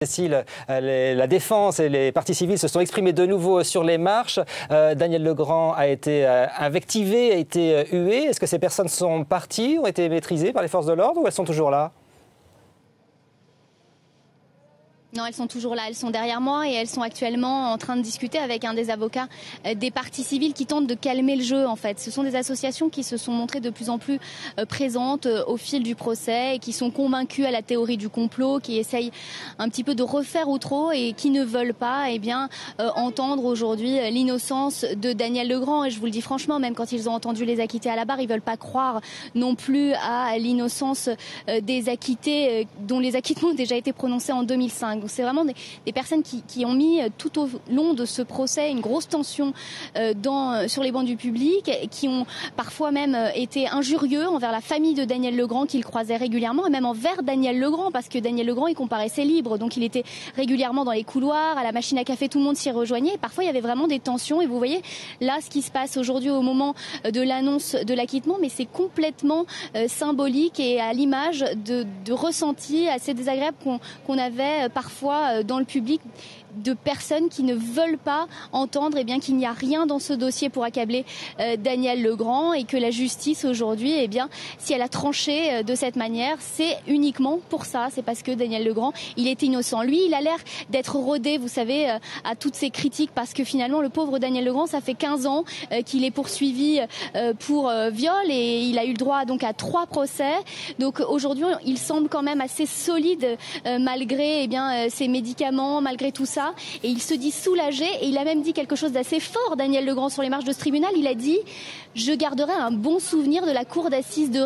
Cécile, la défense et les partis civils se sont exprimés de nouveau sur les marches. Daniel Legrand a été invectivé, a été hué. Est-ce que ces personnes sont parties, ont été maîtrisées par les forces de l'ordre ou elles sont toujours là ? Non, elles sont toujours là, elles sont derrière moi et elles sont actuellement en train de discuter avec un des avocats des partis civils qui tentent de calmer le jeu en fait. Ce sont des associations qui se sont montrées de plus en plus présentes au fil du procès et qui sont convaincues à la théorie du complot, qui essayent un petit peu de refaire outreau et qui ne veulent pas entendre aujourd'hui l'innocence de Daniel Legrand. Et je vous le dis franchement, même quand ils ont entendu les acquittés à la barre, ils ne veulent pas croire non plus à l'innocence des acquittés dont les acquittements ont déjà été prononcés en 2005. Donc c'est vraiment des personnes qui ont mis tout au long de ce procès une grosse tension sur les bancs du public, qui ont parfois même été injurieux envers la famille de Daniel Legrand qu'ils croisaient régulièrement et même envers Daniel Legrand parce que Daniel Legrand il comparaissait libre, donc il était régulièrement dans les couloirs, à la machine à café, tout le monde s'y rejoignait. Et parfois il y avait vraiment des tensions et vous voyez là ce qui se passe aujourd'hui au moment de l'annonce de l'acquittement, mais c'est complètement symbolique et à l'image de ressentis assez désagréables qu'on avait parfois dans le public de personnes qui ne veulent pas entendre qu'il n'y a rien dans ce dossier pour accabler Daniel Legrand et que la justice aujourd'hui, si elle a tranché de cette manière, c'est uniquement pour ça. C'est parce que Daniel Legrand, il est innocent. Lui, il a l'air d'être rodé, vous savez, à toutes ces critiques parce que finalement, le pauvre Daniel Legrand, ça fait 15 ans qu'il est poursuivi pour viol et il a eu le droit donc à 3 procès. Donc aujourd'hui, il semble quand même assez solide malgré ses médicaments, malgré tout ça. Et il se dit soulagé et il a même dit quelque chose d'assez fort, Daniel Legrand, sur les marches de ce tribunal. Il a dit « Je garderai un bon souvenir de la cour d'assises de Rennes ».